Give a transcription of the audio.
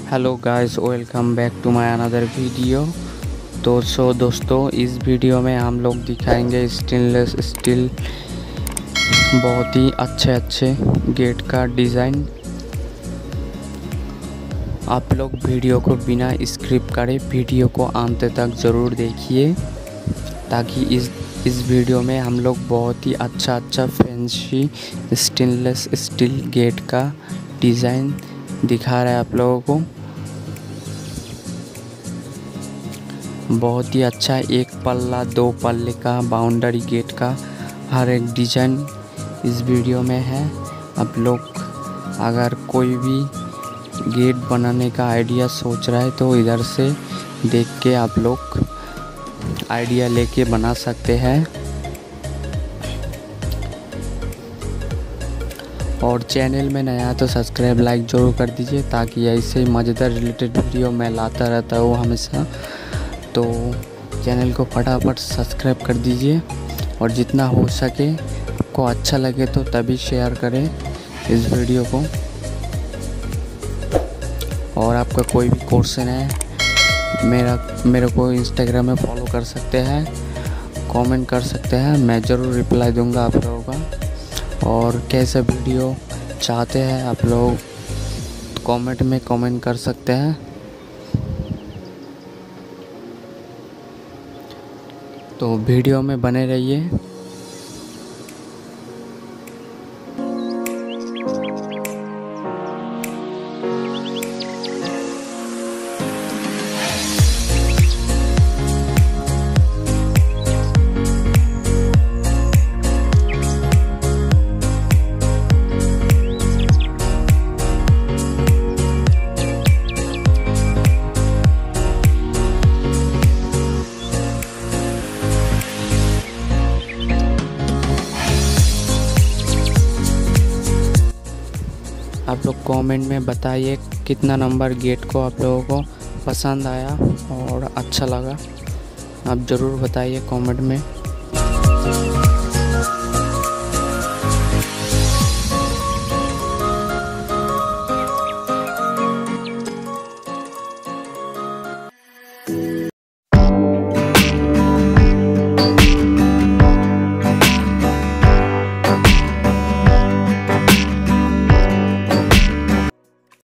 Hello guys, welcome back to my another video. दोस्तों इस video में हम लोग दिखाएंगे स्टेनलेस स्टील बहुत ही अच्छे गेट का डिज़ाइन। आप लोग वीडियो को बिना स्क्रिप्ट करे वीडियो को अंत तक ज़रूर देखिए, ताकि इस वीडियो में हम लोग बहुत ही अच्छा फैंसी स्टेनलेस स्टील गेट का डिज़ाइन दिखा रहे हैं आप लोगों को। बहुत ही अच्छा एक पल्ला दो पल्ले का बाउंड्री गेट का हर एक डिज़ाइन इस वीडियो में है। आप लोग अगर कोई भी गेट बनाने का आइडिया सोच रहा है तो इधर से देख के आप लोग आइडिया लेके बना सकते हैं। और चैनल में नया तो सब्सक्राइब लाइक ज़रूर कर दीजिए, ताकि ऐसे ही मज़ेदार रिलेटेड वीडियो मैं लाता रहता हूँ हमेशा। तो चैनल को फटाफट सब्सक्राइब कर दीजिए, और जितना हो सके आपको अच्छा लगे तो तभी शेयर करें इस वीडियो को। और आपका कोई भी क्वेश्चन है मेरे को इंस्टाग्राम में फॉलो कर सकते हैं, कमेंट कर सकते हैं, मैं ज़रूर रिप्लाई दूंगा आप लोगों का। और कैसा वीडियो चाहते हैं आप लोग कमेंट में कमेंट कर सकते हैं। तो वीडियो में बने रहिए। आप लोग कमेंट में बताइए कितना नंबर गेट को आप लोगों को पसंद आया और अच्छा लगा। आप ज़रूर बताइए कमेंट में।